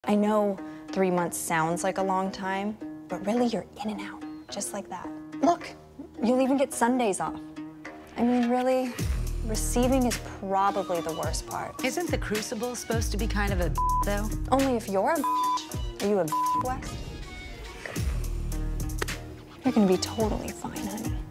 I know 3 months sounds like a long time, but really you're in and out, just like that. Look, you'll even get Sundays off. I mean, really, receiving is probably the worst part. Isn't the crucible supposed to be kind of a though? Only if you're a Are you a West? Good. You're gonna be totally fine, honey.